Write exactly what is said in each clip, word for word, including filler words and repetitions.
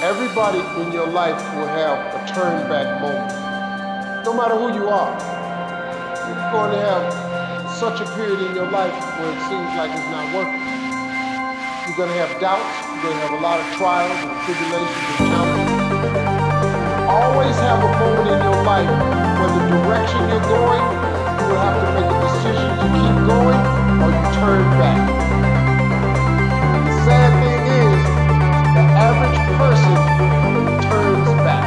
Everybody in your life will have a turn back moment. No matter who you are, you're going to have such a period in your life where it seems like it's not working. You're going to have doubts, you're going to have a lot of trials and tribulations and challenges. Always have a moment in your life where the direction you're going, you will have to make a decision to keep going or you turn back. The sad thing is, the average person turns back.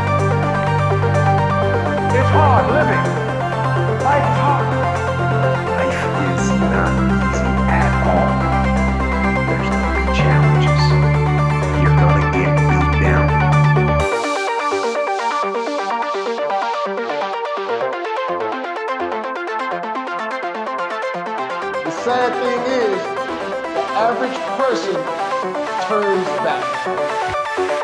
It's hard living. Life is hard. Life is not easy at all. There's gonna be challenges. You're gonna get beat down. The sad thing is, the average person turns back.